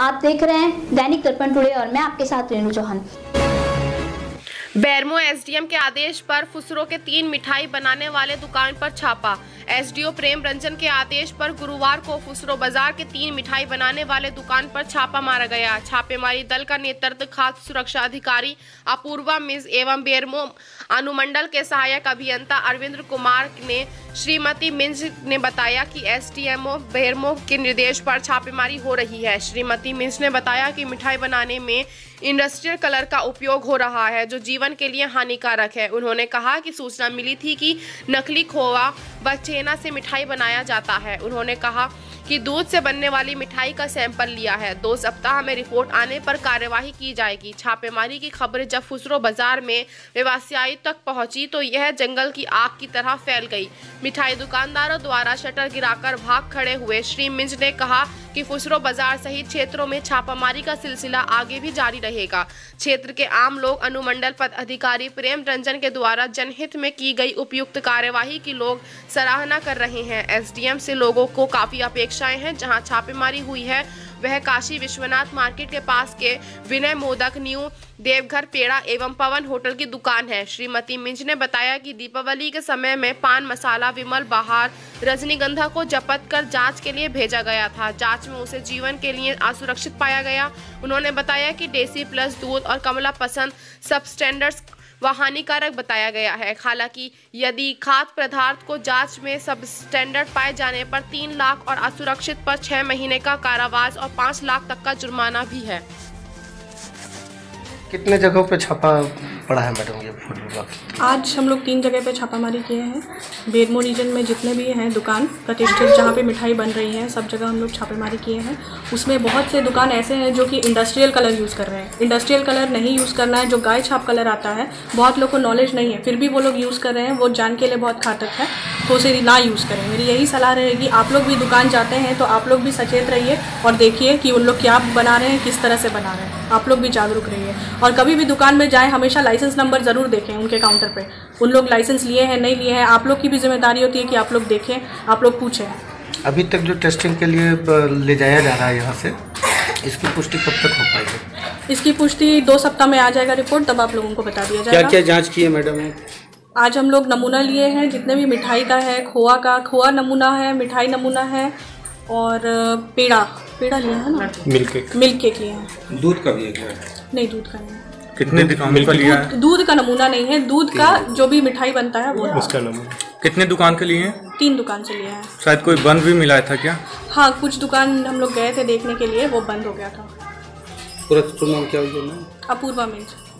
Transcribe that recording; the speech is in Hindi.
आप देख रहे हैं दैनिक दर्पण टुडे और मैं आपके साथ रेणु चौहान। बेरमो एसडीएम के आदेश पर फुसरो के 3 मिठाई बनाने वाले दुकान पर छापा। एसडीओ प्रेम रंजन के आदेश पर गुरुवार को फुसरो बाजार के 3 मिठाई बनाने वाले दुकान पर छापा मारा गया। छापेमारी दल का नेतृत्व खाद्य सुरक्षा अधिकारी अपूर्वा मिज एवं बेरमो अनुमंडल के सहायक अभियंता अरविंद कुमार ने श्रीमती मिंज ने बताया कि एसडीएमओ बेरमो के निर्देश पर छापेमारी हो रही है। श्रीमती मिंज ने बताया कि मिठाई बनाने में इंडस्ट्रियल कलर का उपयोग हो रहा है जो जीवन के लिए हानिकारक है। उन्होंने कहा कि सूचना मिली थी कि नकली खोवा व छेना से मिठाई बनाया जाता है। उन्होंने कहा कि दूध से बनने वाली मिठाई का सैंपल लिया है। 2 सप्ताह में रिपोर्ट आने पर कार्यवाही की जाएगी। छापेमारी की खबरें जब फुसरो बाजार में व्यवसायी तक पहुंची तो यह जंगल की आग की तरह फैल गई। मिठाई दुकानदारों द्वारा शटर गिराकर भाग खड़े हुए। श्री मिंज ने कहा कि फुसरो बाजार सहित क्षेत्रों में छापामारी का सिलसिला आगे भी जारी रहेगा। क्षेत्र के आम लोग अनुमंडल पद अधिकारी प्रेम रंजन के द्वारा जनहित में की गई उपयुक्त कार्यवाही की लोग सराहना कर रहे हैं। एसडीएम से लोगों को काफी अपेक्षाएं हैं। जहां छापेमारी हुई है वह काशी विश्वनाथ मार्केट के पास के विनय मोदक, न्यू देवघर पेड़ा एवं पवन होटल की दुकान है। श्रीमती मिंज ने बताया कि दीपावली के समय में पान मसाला, विमल, बहार, रजनीगंधा को जब्त कर जांच के लिए भेजा गया था। जांच में उसे जीवन के लिए असुरक्षित पाया गया। उन्होंने बताया कि देसी प्लस दूध और कमला पसंद सब स्टैंडर्ड्स व हानिकारक बताया गया है। हालांकि यदि खाद्य पदार्थ को जांच में सब स्टैंडर्ड पाए जाने पर 3 लाख और असुरक्षित पर 6 महीने का कारावास और 5 लाख तक का जुर्माना भी है। कितने जगहों पे छापा पड़ा है मैडम ये फूड विभाग? आज हम लोग 3 जगह पे छापामारी किए हैं। बेरमो रीजन में जितने भी हैं दुकान प्रतिष्ठित जहाँ पे मिठाई बन रही है सब जगह हम लोग छापेमारी किए हैं। उसमें बहुत से दुकान ऐसे हैं जो कि इंडस्ट्रियल कलर यूज़ कर रहे हैं। इंडस्ट्रियल कलर नहीं यूज़ करना है, जो गाय छाप कलर आता है बहुत लोग को नॉलेज नहीं है, फिर भी वो लोग यूज़ कर रहे हैं। वो जान के लिए बहुत घातक है, तो उसे ना यूज़ करें। मेरी यही सलाह रहेगी, आप लोग भी दुकान जाते हैं तो आप लोग भी सचेत रहिए और देखिए कि उन लोग क्या बना रहे हैं, किस तरह से बना रहे हैं। आप लोग भी जागरूक रहिए और कभी भी दुकान में जाएं हमेशा लाइसेंस नंबर ज़रूर देखें उनके काउंटर पे। उन लोग लाइसेंस लिए हैं नहीं लिए हैं, आप लोग की भी जिम्मेदारी होती है कि आप लोग देखें, आप लोग पूछें। अभी तक जो टेस्टिंग के लिए ले जाया जा रहा है यहाँ से, इसकी पुष्टि कब तक हो पाएगी? इसकी पुष्टि 2 सप्ताह में आ जाएगा रिपोर्ट, तब आप लोगों को बता दिया जाएगा। क्या क्या जाँच की है मैडम? आज हम लोग नमूना लिए हैं जितने भी मिठाई का है, खोआ नमूना है, मिठाई नमूना है और पेड़ा लिया है ना, मिल्क केक लिए हैं। दूध का भी है क्या? नहीं, दूध का नहीं। कितने दुकान का लिया है? दूध का नमूना नहीं है, दूध का जो भी मिठाई बनता है वो उसका नमूना। कितने दुकान के लिए हैं? 3 दुकान से लिए हैं। शायद कोई बंद भी मिला था क्या? हाँ, कुछ दुकान हम लोग गए थे देखने के लिए, वो बंद हो गया था। पूरा नाम क्या हुआ? अपूर्वा मिंज।